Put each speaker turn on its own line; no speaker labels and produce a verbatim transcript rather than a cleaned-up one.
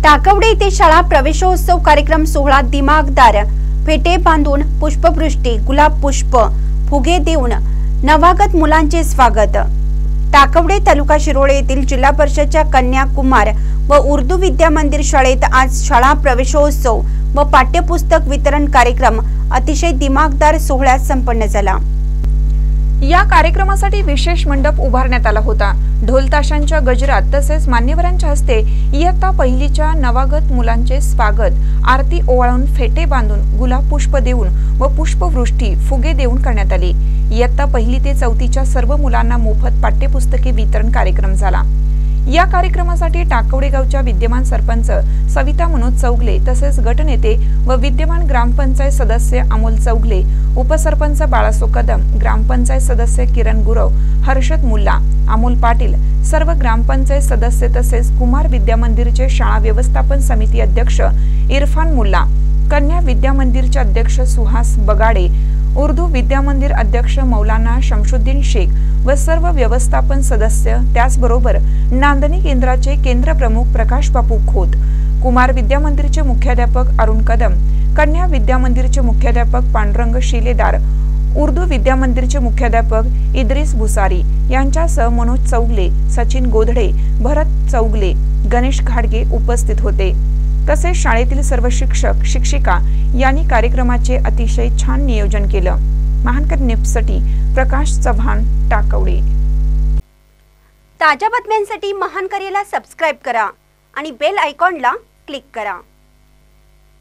टाकवडे येथे शाळा प्रवेशोत्सव कार्यक्रम सोहळा दिमागदार फेटे बांधून पुष्पवृष्टी, गुलाब पुष्प, फुगे देऊन नवागत मुलांचे स्वागत। टाकवडे तालुका शिरोळे येथील जिल्हा परिषदच्या कन्या कुमार व उर्दू विद्या मंदिर शाळेत आज शाळा प्रवेशोत्सव व पाठ्यपुस्तक वितरण कार्यक्रम अतिशय दिमागदार सोहळ्यात संपन्न झाला।
या कार्यक्रमासाठी विशेष मंडप उभारण्यात आला होता। ढोल ताशांच्या गजरात तसेच मान्यवरांच्या हस्ते इयत्ता पहिलीच्या नवागत मुलांचे स्वागत, आरती ओवाळून, फेटे बांधून, गुलाब पुष्प देऊन व पुष्पवृष्टी, फुगे देऊन करण्यात आली। इयत्ता पहिली ते चौथीच्या सर्व मुलांना मोफत पाठ्यपुस्तके वितरण कार्यक्रम झाला। या कार्यक्रमासाठी टाकवडे गावच्या विद्यमान सरपंच सविता मनोज चौगले तसेच गटनेते व विद्यमान ग्रामपंचायत सदस्य अमोल चौगले, उपसरपंच बाळासो कदम, ग्रामपंचायत सदस्य किरण गुरव, हर्षद मुल्ला, अमोल पाटील, सर्व ग्रामपंचायत सदस्य तसेच कुमार विद्या मंदिरचे शाळा व्यवस्थापन समिती अध्यक्ष इरफान मुल्ला, कन्या विद्या मंदिरचे अध्यक्ष सुहास बगाडे, उर्दू विद्या मंदिर अध्यक्ष मौलाना शमशुद्दीन शेख व सर्व व्यवस्थापन सदस्य, त्याचबरोबर नांदणी केंद्राचे केंद्र प्रमुख प्रकाश बापू खोत, कुमार विद्या मंदिरचे मुख्याध्यापक अरुण कदम, कन्या विद्या मंदिरचे मुख्याध्यापक पांडुरंग शिलेदार, उर्दू विद्या मंदिरचे मुख्याध्यापक इद्रिस भुसारी यांच्यासह मनोज चौगले, सचिन गोधडे, भरत चौगले, गणेश घाडगे उपस्थित होते। तसेच शाळेतील सर्व शिक्षक शिक्षिका यांनी कार्यक्रमाचे अतिशय छान नियोजन केलं। महानकर न्यूजसाठी प्रकाश चव्हाण, टाकवडे।
ताज्या बातम्यांसाठी महानकरेला सबस्क्राइब करा आणि बेल आयकॉनला क्लिक करा।